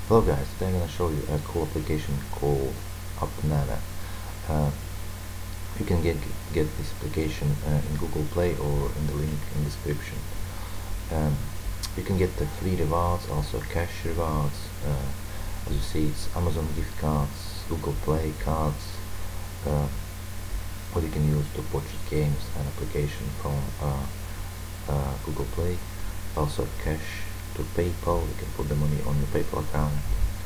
Hello guys, today I'm going to show you a cool application called UpNana. Uh, you can get this application in Google Play or in the link in the description. Um, you can get the free rewards, also cash rewards. As you see, it's Amazon gift cards, Google Play cards, what you can use to purchase games and application from Google Play. Also cash to PayPal, you can put the money on your PayPal account.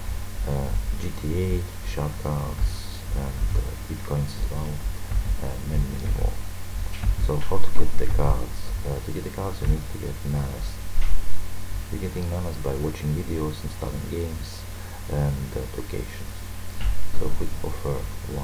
GTA, shark cards, and bitcoins as well, and many more. So how to get the cards? To get the cards you need to get nanas. You're getting nanas by watching videos, installing games and applications. So quick offer 1.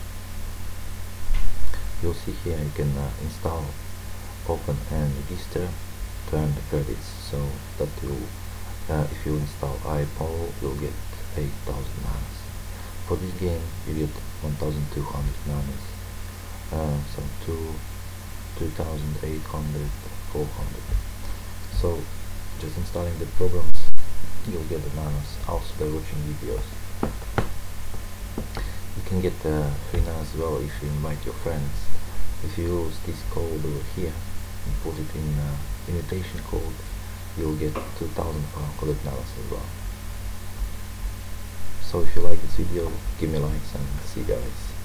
You'll see here you can install, open and register to earn the credits. So that will, if you install iPol, you'll get 8,000 nanas. For this game you get 1,200 nanas, so 2,800, 400. So just installing the programs you'll get the nanas, also by watching videos. You can get free nanas as well if you invite your friends. If you use this code over here and put it in invitation code, you'll get 2,500 nanas as well. So if you like this video, give me likes and see you guys.